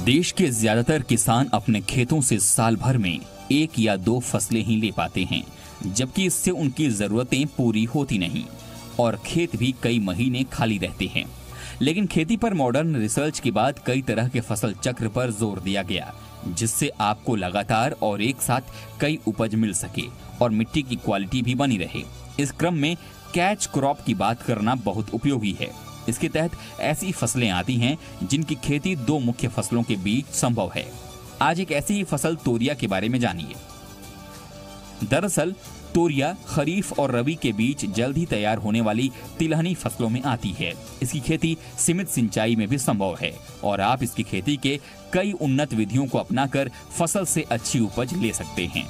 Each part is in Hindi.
देश के ज्यादातर किसान अपने खेतों से साल भर में 1 या 2 फसलें ही ले पाते हैं, जबकि इससे उनकी जरूरतें पूरी होती नहीं और खेत भी कई महीने खाली रहते हैं। लेकिन खेती पर मॉडर्न रिसर्च के बाद कई तरह के फसल चक्र पर जोर दिया गया, जिससे आपको लगातार और एक साथ कई उपज मिल सके और मिट्टी की क्वालिटी भी बनी रहे। इस क्रम में कैच क्रॉप की बात करना बहुत उपयोगी है। इसके तहत ऐसी फसलें आती हैं जिनकी खेती 2 मुख्य फसलों के बीच संभव है। आज एक ऐसी ही फसल तोरिया के बारे में जानिए। दरअसल तोरिया खरीफ और रबी के बीच जल्द ही तैयार होने वाली तिलहनी फसलों में आती है। इसकी खेती सीमित सिंचाई में भी संभव है और आप इसकी खेती के कई उन्नत विधियों को अपनाकर फसल से अच्छी उपज ले सकते हैं।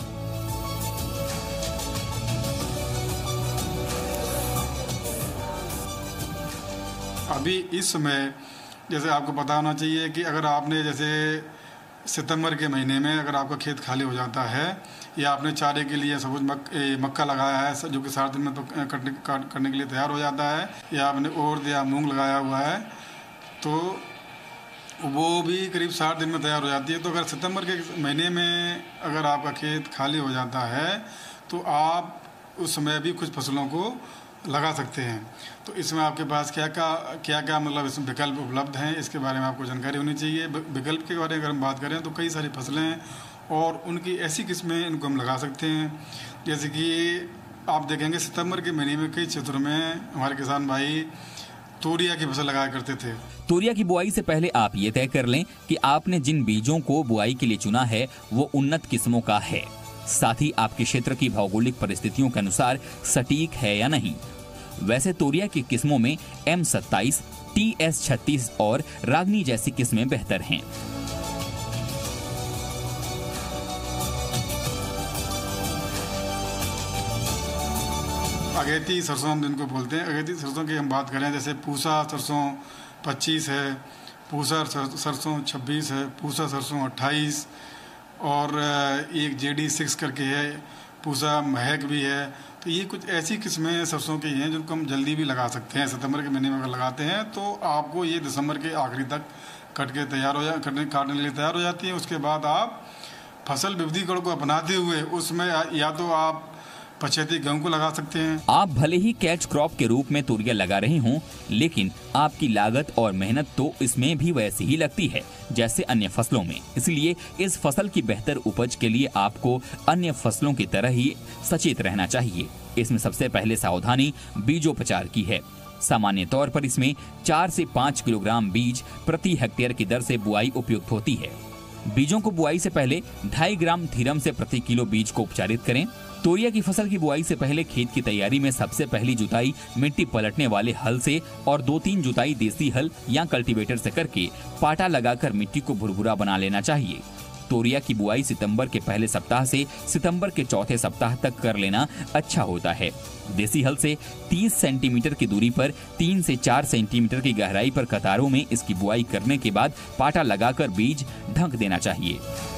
अभी इस समय जैसे आपको पता होना चाहिए कि अगर आपने जैसे सितंबर के महीने में अगर आपका खेत खाली हो जाता है या आपने चारे के लिए सपोज मक्का लगाया है जो कि 7 दिन में तो करने के लिए तैयार हो जाता है, या आपने उड़द या मूंग लगाया हुआ है तो वो भी करीब 60 दिन में तैयार हो जाती है। तो अगर सितंबर के महीने में अगर आपका खेत खाली हो जाता है तो आप उस समय भी कुछ फसलों को लगा सकते हैं। तो इसमें आपके पास क्या क्या मतलब इसमें विकल्प उपलब्ध हैं, इसके बारे में आपको जानकारी होनी चाहिए। विकल्प के बारे में अगर हम बात करें तो कई सारी फसलें हैं और उनकी ऐसी किस्में इनको हम लगा सकते हैं। जैसे कि आप देखेंगे सितंबर के महीने में कई क्षेत्रों में हमारे किसान भाई तोरिया की फसल लगाया करते थे। तोरिया की बुआई से पहले आप ये तय कर लें कि आपने जिन बीजों को बुआई के लिए चुना है वो उन्नत किस्मों का है, साथ ही आपके क्षेत्र की भौगोलिक परिस्थितियों के अनुसार सटीक है या नहीं। वैसे तोरिया की किस्मों में M27, TS36 और रागनी जैसी किस्में बेहतर हैं। अगेती सरसों हम जिनको बोलते हैं, अगेती सरसों की हम बात करें जैसे पूसा सरसों 25 है, पूसा सरसों 26 है, पूसा सरसों 28 और एक JD6 करके है, पूसा महक भी है। तो ये कुछ ऐसी किस्में सरसों की हैं जिनको हम जल्दी भी लगा सकते हैं। सितंबर के महीने में अगर लगाते हैं तो आपको ये दिसंबर के आखिरी तक काटने के लिए तैयार हो जाती है। उसके बाद आप फसल विविधीकरण को अपनाते हुए उसमें या तो आप पछेती गेहूं को लगा सकते हैं। आप भले ही कैच क्रॉप के रूप में तोरिया लगा रहे हों, लेकिन आपकी लागत और मेहनत तो इसमें भी वैसी ही लगती है जैसे अन्य फसलों में। इसलिए इस फसल की बेहतर उपज के लिए आपको अन्य फसलों की तरह ही सचेत रहना चाहिए। इसमें सबसे पहले सावधानी बीजोपचार की है। सामान्य तौर पर इसमें 4 से 5 किलोग्राम बीज प्रति हेक्टेयर की दर से बुआई उपयुक्त होती है। बीजों को बुआई से पहले 2.5 ग्राम थीरम से प्रति किलो बीज को उपचारित करें। तोरिया की फसल की बुआई से पहले खेत की तैयारी में सबसे पहली जुताई मिट्टी पलटने वाले हल से और 2-3 जुताई देसी हल या कल्टीवेटर से करके पाटा लगाकर मिट्टी को भुरभुरा बना लेना चाहिए। तोरिया की बुआई सितंबर के पहले सप्ताह से सितंबर के चौथे सप्ताह तक कर लेना अच्छा होता है। देसी हल से 30 सेंटीमीटर की दूरी पर 3 से 4 सेंटीमीटर की गहराई पर कतारों में इसकी बुआई करने के बाद पाटा लगाकर बीज ढक देना चाहिए।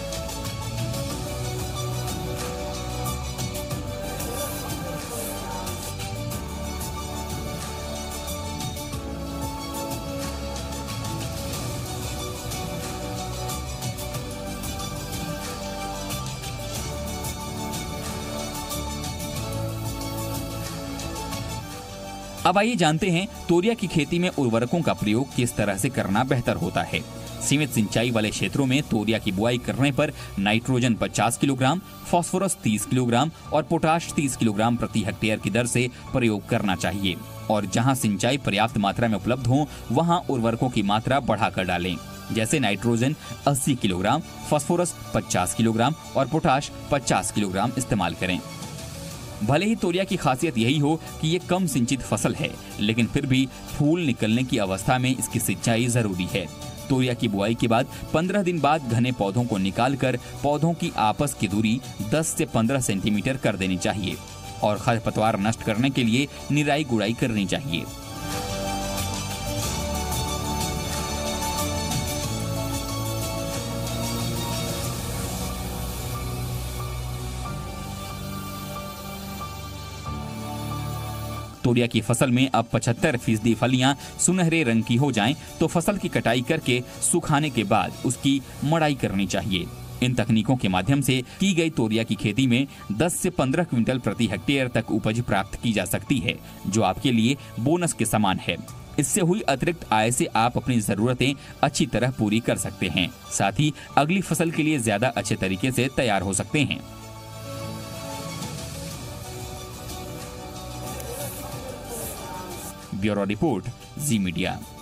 अब आइए जानते हैं तोरिया की खेती में उर्वरकों का प्रयोग किस तरह से करना बेहतर होता है। सीमित सिंचाई वाले क्षेत्रों में तोरिया की बुआई करने पर नाइट्रोजन 50 किलोग्राम, फास्फोरस 30 किलोग्राम और पोटाश 30 किलोग्राम प्रति हेक्टेयर की दर से प्रयोग करना चाहिए और जहां सिंचाई पर्याप्त मात्रा में उपलब्ध हो वहां उर्वरकों की मात्रा बढ़ाकर डालें। जैसे नाइट्रोजन 80 किलोग्राम, फास्फोरस 50 किलोग्राम और पोटाश 50 किलोग्राम इस्तेमाल करें। भले ही तोरिया की खासियत यही हो कि ये कम सिंचित फसल है, लेकिन फिर भी फूल निकलने की अवस्था में इसकी सिंचाई जरूरी है। तोरिया की बुआई के बाद 15 दिन बाद घने पौधों को निकालकर पौधों की आपस की दूरी 10 से 15 सेंटीमीटर कर देनी चाहिए और खरपतवार नष्ट करने के लिए निराई गुड़ाई करनी चाहिए। तोरिया की फसल में अब 75% फलियां सुनहरे रंग की हो जाएं तो फसल की कटाई करके सुखाने के बाद उसकी मड़ाई करनी चाहिए। इन तकनीकों के माध्यम से की गई तोरिया की खेती में 10 से 15 क्विंटल प्रति हेक्टेयर तक उपज प्राप्त की जा सकती है, जो आपके लिए बोनस के समान है। इससे हुई अतिरिक्त आय से आप अपनी जरूरतें अच्छी तरह पूरी कर सकते हैं, साथ ही अगली फसल के लिए ज्यादा अच्छे तरीके से तैयार हो सकते हैं। Bureau report, Zee media.